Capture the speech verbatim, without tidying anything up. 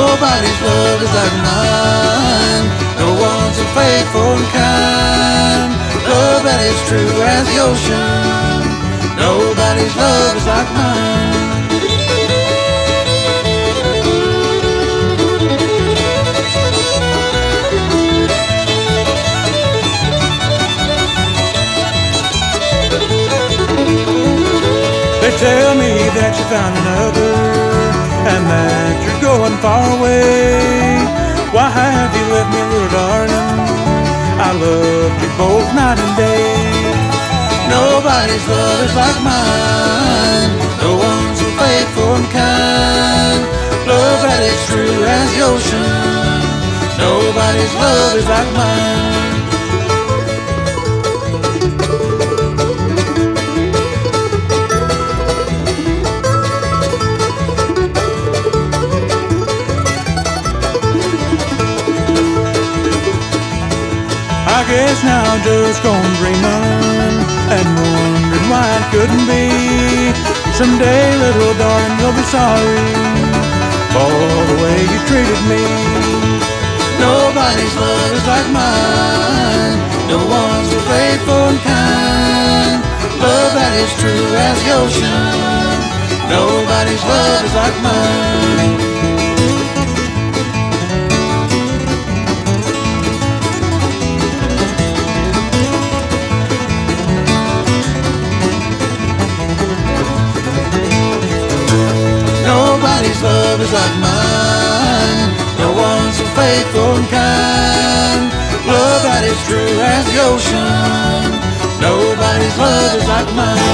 Nobody's love is like mine. No one's so faithful and kind. Love that is true as the ocean. Nobody's love is like mine. They tell me that you found another and that you're going far away. Why have you left me, little darling? I loved you both night and day. Nobody's love is like mine. No one's so faithful and kind. Love that is true as the ocean. Nobody's love is like mine. I guess now I'm just gone dreaming and wondering why it couldn't be. Someday, little darling, you'll be sorry for the way you treated me. Nobody's love is like mine. No one's so faithful and kind. Love that is true as the ocean. Nobody's love is like mine. Nobody's love is like mine. No one's so faithful and kind. Love that is true as the ocean. Nobody's love is like mine.